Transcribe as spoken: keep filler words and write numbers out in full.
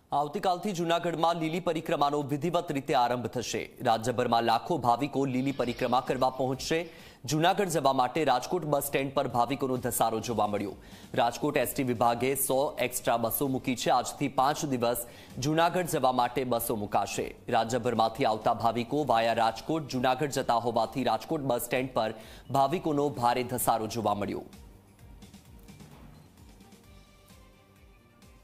આવતીકાલથી જૂનાગઢમાં લીલી પરિક્રમાનો વિધિવત રીતે આરંભ થશે। રાજ્યભરમાં લાખો ભાવિકો લીલી પરિક્રમા કરવા પહોંચશે। જૂનાગઢ જવા માટે રાજકોટ બસ સ્ટેન્ડ પર ભાવિકોનો ધસારો જોવા મળ્યો। રાજકોટ એસટી વિભાગે સો એક્સ્ટ્રા બસો મૂકી છે। આજથી પાંચ દિવસ જૂનાગઢ જવા માટે બસો મુકાશે। રાજ્યભરમાંથી આવતા ભાવિકો વાયા રાજકોટ જૂનાગઢ જતા હોવાથી રાજકોટ બસ સ્ટેન્ડ પર ભાવિકોનો ભારે ધસારો જોવા મળ્યો।